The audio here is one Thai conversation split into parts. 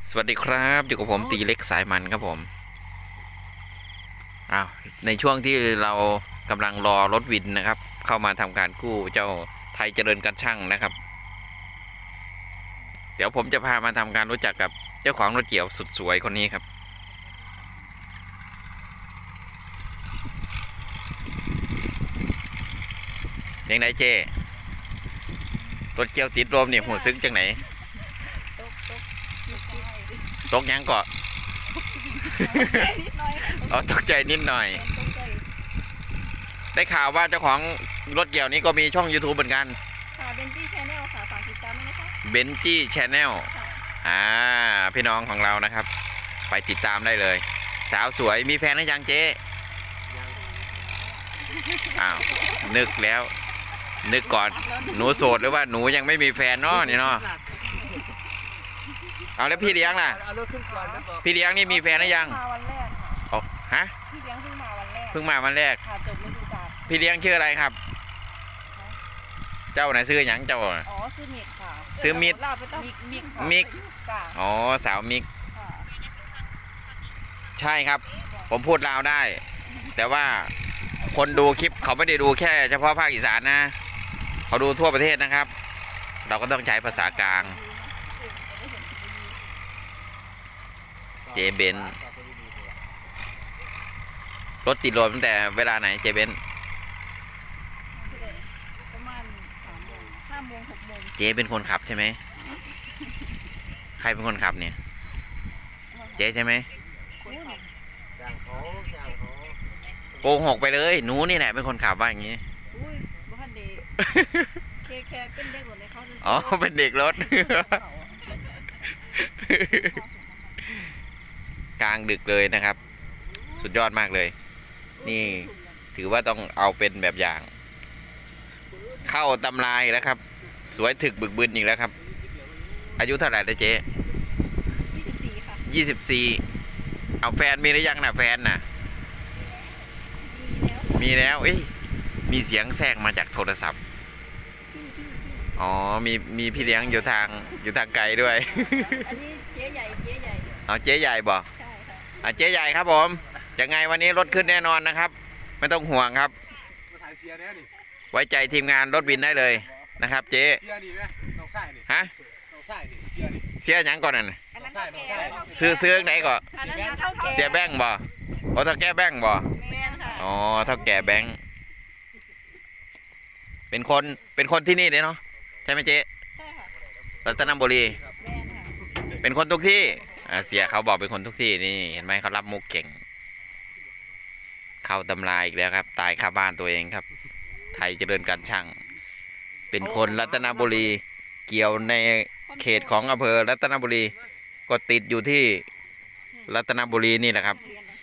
สวัสดีครับอยู่กับผมตีเล็กสายมันครับผมในช่วงที่เรากำลังรอรถวินนะครับเข้ามาทำการกู้เจ้าไทยเจริญการช่างนะครับเดี๋ยวผมจะพามาทำการรู้จักกับเจ้าของรถเกี่ยวสุดสวยคนนี้ครับยังไงเจรถเกี่ยวติดลมเนี่ยหัวซึ้งจังไหนตกยังเกาะอ๋อตกใจนิดหน่อยได้ข่าวว่าเจ้าของรถเกี่ยวนี้ก็มีช่อง YouTube เหมือนกันค่ะเบนจี้ชาแนลค่ะฝากติดตามด้วยนะคะเบนจี้ชาแนลพี่น้องของเรานะครับไปติดตามได้เลยสาวสวยมีแฟนหรือยังเจ๊นึกแล้วนึกก่อนหนูโสดหรือว่าหนูยังไม่มีแฟนเนาะนี่เนาะเอาแล้วพี่เลี้ยงล่ะพี่เลี้ยงนี่มีแฟนหรือยังมาวันแรกอ๋อฮะพี่เลี้ยงเพิ่งมาวันแรกค่ะจบฤดูกาลพี่เลี้ยงชื่ออะไรครับเจ้าไหนซื้อหยังเจ้าอ๋อซื้อมิกค่ะซื้อมิกมิกอ๋อสาวมิกใช่ครับผมพูดลาวได้แต่ว่าคนดูคลิปเขาไม่ได้ดูแค่เฉพาะภาคอีสานนะเขาดูทั่วประเทศนะครับเราก็ต้องใช้ภาษากลางเจเบนรถติดลมตั้งแต่เวลาไหนเจเบนประมาณ5 โมง 6 โมงเจเป็นคนขับใช่ไหมใครเป็นคนขับเนี่ยเจใช่ไหมโกหกไปเลยหนูนี่แหละเป็นคนขับว่าอย่างนี้อุ้ยบ้านเด็กแค่เป็นเด็กรถในเขาอ๋อเป็นเด็กรถกลางดึกเลยนะครับสุดยอดมากเลยนี่ถือว่าต้องเอาเป็นแบบอย่างเข้าตำรายแล้วครับสวยถึกบึกบึนอีกแล้วครับอายุเท่าไหร่แล้วเจ๊ 24ค่ะ 24เอาแฟนมีหรือยังนะแฟนน่ะมีแล้วมีเสียงแทรกมาจากโทรศัพท์อ๋อมีพี่เลี้ยงอยู่ทางไกลด้วยอันนี้เจ๊ใหญ่เอาเจ๊ใหญ่บอกใช่ค่ะเจ๊ใหญ่ครับผมยังไงวันนี้รถขึ้นแน่นอนนะครับไม่ต้องห่วงครับไว้ใจทีมงานรถบินได้เลยนะครับเจ๊ฮะเสียยังก่อนน่ะซื้อไหนก่อนเสียแบงค์บ่โอ้เท่าแก่แบงค์บ่อ๋อเท่าแก่แบงค์เป็นคนที่นี่เลยเนาะใช่ไหมเจ๊ใช่ค่ะรัตนบุรีเป็นคนทุกที่เสียเขาบอกเป็นคนทุกที่นี่เห็นไหมเขารับมุกเก่งเข้าตำราอีกแล้วครับตายคาบ้านตัวเองครับไทยเจริญการช่างเป็นคนรัตนบุรีเกี่ยวในเขตของอำเภอรัตนบุรีก็ติดอยู่ที่รัตนบุรีนี่แหละครับ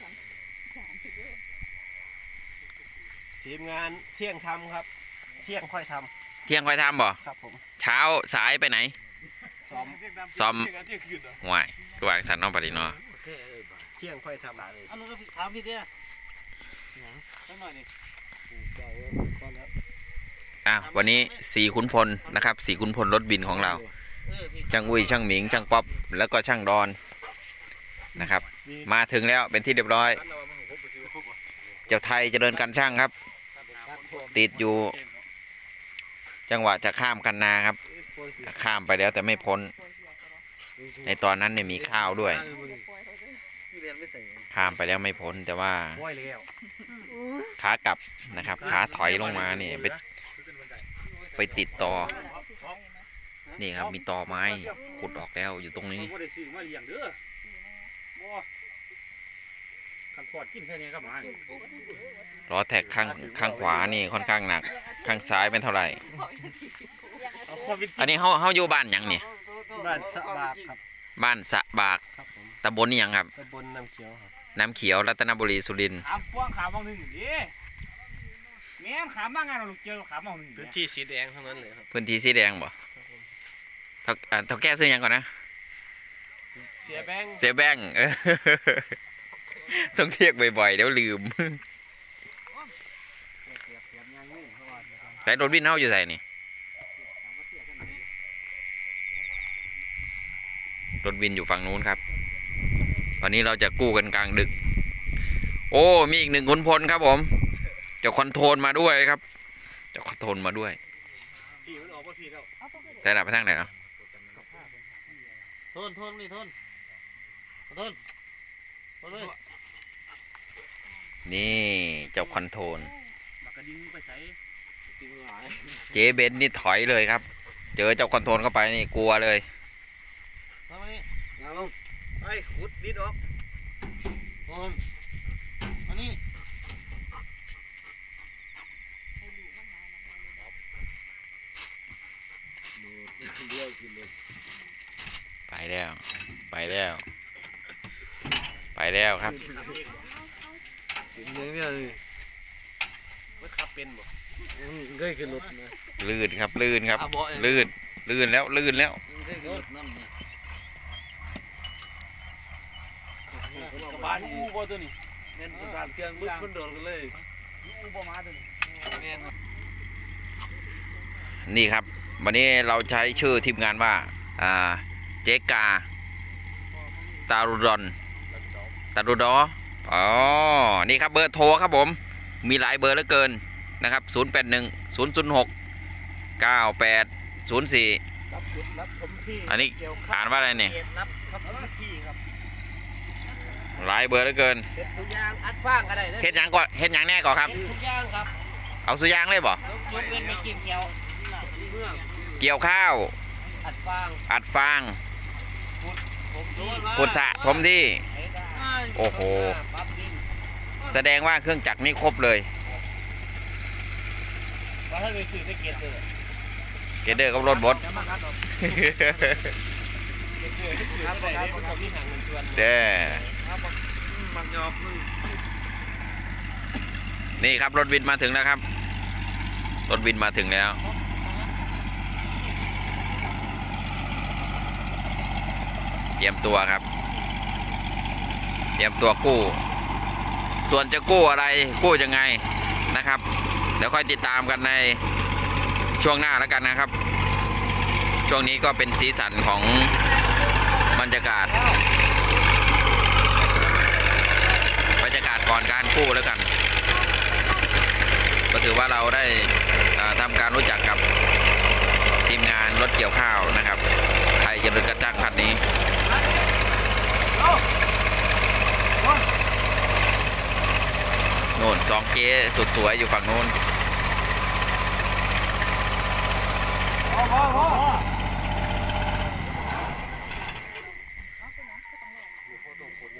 ทีมงานเที่ยงทำครับเที่ยงค่อยทำบ่ครับผมเช้าสายไปไหนซ้อมห่วยกวางสันน้องปฏิโนเที่ยงค่อยทำเอาลูกถามพี่เดียสักหน่อยนี่วันนี้4 ขุนพลนะครับ4 ขุนพลรถบินของเราช่างอุ้ยช่างหมิงช่างป๊อปแล้วก็ช่างดอนนะครับมาถึงแล้วเป็นที่เรียบร้อยเจ้าไทยเจริญการช่างครับติดอยู่จังหวะจะข้ามคันนาครับข้ามไปแล้วแต่ไม่พ้นในตอนนั้นเนี่ยมีข้าวด้วยข้ามไปแล้วไม่พ้นแต่ว่าขากลับนะครับขาถอยลงมาเนี่ยไปติดต่อนี่ครับมีต่อไม้ขุดออกแล้วอยู่ตรงนี้ล้อแท็กข้างขวานี่ค่อนข้างหนักข้างซ้ายเป็นเท่าไหร่อันนี้เขาอยู่บ้านยังเนี่ยบ้านสะบากครับบ้านสะบากตำบลนี่ยังครับตำบลน้ำเขียวน้ำเขียวรัตนบุรีสุรินทร์ขามป้วงขามมองหนึ่งดิแม่ขามบ้างไงเราลูกเจียวขามมองหนึ่งพื้นที่สีแดงเท่านั้นเลยครับพื้นที่สีแดงบ่เท่าแก่ซื้อยังก่อนนะเสียแบงต้องเรียกบ่อยๆเดี๋ยวลืมแต่รถวินเฮาอยู่ใส่นี่รถวินอยู่ฝั่งนู้นครับวันนี้เราจะกู้กันกลางดึกโอ้มีอีกหนึ่งขุนพลครับผมเจ้าคอนโทรลมาด้วยครับเจ้าคอนโทรลมาด้วยพี่มันออกมาพี่แล้วแต่ดับไปทางไหนเนาะทนนี่ทนเลยนี่เจ้าคอนโทรลบักกระดิ่งไปใส่จริงหลายเจ๊เบนนี่ถอยเลยครับเจอเจ้าคอนโทรลเข้าไปนี่กลัวเลยทำไมงานลงไอ้ขุดดินออกอันนี้ไปแล้วไปแล้วไปแล้วครับสิ่งนี้เลยไม่ขับเป็นบ่เคยขึ้นรถนะลื่นครับลื่นครับลื่นแล้วลื่นแล้วเคยขึ้นรถนั่นนี่บ้านอูบ่ตัวนี้เน้นสถานเครื่องบึ้มันโดดกันเลยอูบ่มาตัวนี้แม่นนี่ครับวันนี้เราใช้ชื่อทีมงานว่าเจ๊กาตารุดอนตารุดออ๋อนี่ครับเบอร์โทรครับผมมีหลายเบอร์เหลือเกินนะครับ0810069804 รับผมที่อันนี้อ่านว่าอะไรเนี่ยรับครับที่ครับหลายเบอร์เหลือเกินเฮ็ดทุกอย่างอัดฟางก็ได้เฮ็ดหยังก่อนเฮ็ดหยังแน่ก่อนครับทุกอย่างครับเอาสุยางเลยบ่ยกเว้นไม่กินเกี่ยวเมื่อเกี่ยวข้าวอัดฟางอัดฟางผมที่ขุดสระถมที่ โอ้โห แสดงว่าเครื่องจักรนี่ครบเลยว่าถ้าไปซื้อได้เกียรติเลยเกเดอร์กับรถบดจะมาคัดเอาเกียรติเลยซื้อได้ได้ผมที่หางเงินชวนเด้อมันยอบมึงนี่ครับรถวินมาถึงแล้วครับรถวินมาถึงแล้วเตรียมตัวครับเตรียมตัวกู้ส่วนจะกู้อะไรกู้ยังไงนะครับเดี๋ยวค่อยติดตามกันในช่วงหน้าแล้วกันนะครับช่วงนี้ก็เป็นสีสันของบรรยากาศก่อนการกู้แล้วกันก็ถือว่าเราได้ทำการรู้จักกับทีมงานรถเกี่ยวข้าวนะครับไทยยนต์กระจ้างคันนี้โน่นสองเจ๊สุดสวยอยู่ฝั่งโน้น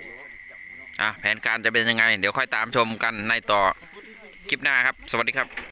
แผนการจะเป็นยังไงเดี๋ยวค่อยตามชมกันในต่อคลิปหน้าครับสวัสดีครับ